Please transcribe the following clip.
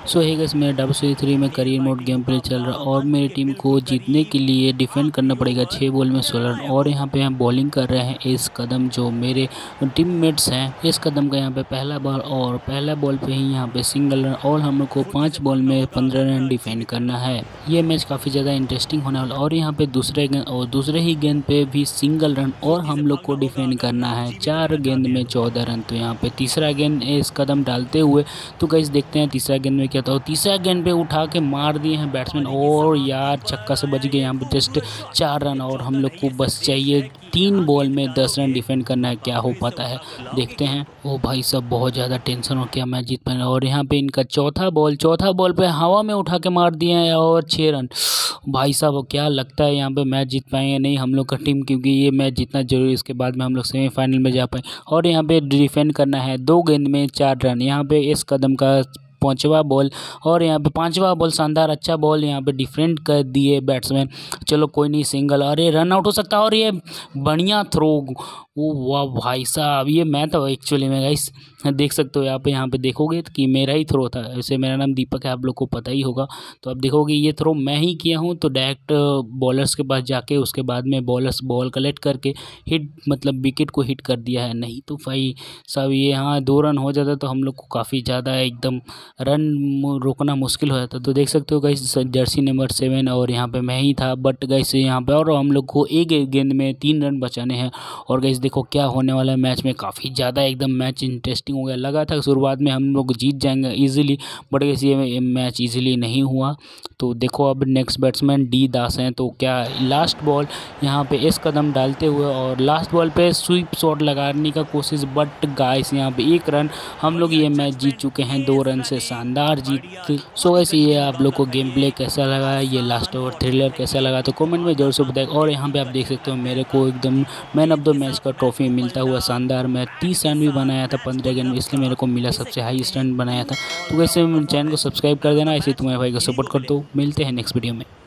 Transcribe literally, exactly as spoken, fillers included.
सो है गाइस, मेरा W C three में करियर मोड गेम प्ले चल रहा है और मेरी टीम को जीतने के लिए डिफेंड करना पड़ेगा छः बॉल में सोलह रन। और यहाँ पे हम बॉलिंग कर रहे हैं इस कदम, जो मेरे टीममेट्स हैं। इस कदम का यहाँ पे पहला बॉल और पहला बॉल पे ही यहाँ पे सिंगल रन और हम लोग को पाँच बॉल में पंद्रह रन डिफेंड करना है। ये मैच काफ़ी ज़्यादा इंटरेस्टिंग होने वाला। और यहाँ पे दूसरे गेंद और दूसरे ही गेंद पे भी सिंगल रन और हम लोग को डिफेंड करना है चार गेंद में चौदह रन। तो यहाँ पे तीसरा गेंद इस कदम डालते हुए तो गाइस देखते हैं तीसरा गेंद में क्या था। तीसरा गेंद पे उठा के मार दिए हैं बैट्समैन और यार छक्का से बच गए यहाँ पे जस्ट चार रन। और हम लोग को बस चाहिए तीन बॉल में दस रन डिफेंड करना है। क्या हो पाता है देखते हैं। ओ भाई सब बहुत ज़्यादा टेंशन हो, क्या मैच जीत पाए। और यहाँ पे इनका चौथा बॉल चौथा बॉल पे हवा में उठा के मार दिए हैं और छः रन। भाई साहब क्या लगता है यहाँ पे मैच जीत पाएंगे नहीं हम लोग का टीम, क्योंकि ये मैच जीतना जरूरी है। इसके बाद में हम लोग सेमीफाइनल में जा पाए। और यहाँ पे डिफेंड करना है दो गेंद में चार रन। यहाँ पे इस कदम का पांचवा बॉल और यहाँ पे पांचवा बॉल शानदार अच्छा बॉल यहाँ पे डिफेंड कर दिए बैट्समैन। चलो कोई नहीं, सिंगल। अरे रन आउट हो सकता है और ये बढ़िया थ्रो। ओ वाह भाई साहब, ये मैं तो एक्चुअली में गाइस देख सकते हो यहाँ पे यहाँ पे देखोगे तो कि मेरा ही थ्रो था। वैसे मेरा नाम दीपक है, आप लोग को पता ही होगा। तो अब देखोगे ये थ्रो मैं ही किया हूँ। तो डायरेक्ट बॉलर्स के पास जाके उसके बाद में बॉलर्स बॉल कलेक्ट करके हिट मतलब विकेट को हिट कर दिया है। नहीं तो भाई साहब ये हाँ दो रन हो जाता तो हम लोग को काफ़ी ज़्यादा एकदम रन रोकना मुश्किल हो जाता। तो देख सकते हो गाइस जर्सी नंबर सेवन और यहाँ पे मैं ही था। बट गाइस यहाँ पे और हम लोग को एक गेंद में तीन रन बचाने हैं। और गाइस देखो क्या होने वाला है मैच में, काफ़ी ज़्यादा एकदम मैच इंटरेस्टिंग हो गया। लगा था शुरुआत में हम लोग जीत जाएंगे इजीली, बट गाइस ये मैच इजीली नहीं हुआ। तो देखो अब नेक्स्ट बैट्समैन डी दास हैं। तो क्या लास्ट बॉल यहाँ पे इस कदम डालते हुए और लास्ट बॉल पे स्वीप शॉट लगाने का कोशिश, बट गाइस यहाँ पे एक रन हम लोग ये मैच जीत चुके हैं दो रन से, शानदार जीत। सो ऐसे ये आप लोग को गेम प्ले कैसा लगा, ये लास्ट ओवर थ्रिलर कैसा लगा तो कमेंट में जरूर से बताएं। और यहाँ पे आप देख सकते हो मेरे को एकदम मैन ऑफ द मैच का ट्रॉफी मिलता हुआ शानदार। मैं तीस रन भी बनाया था पंद्रह गेंद में, इसलिए मेरे को मिला, सबसे हाईएस्ट रन बनाया था। तो वैसे चैनल को सब्सक्राइब कर देना, ऐसे तुम्हारे भाई को सपोर्ट कर दो। मिलते हैं नेक्स्ट वीडियो में।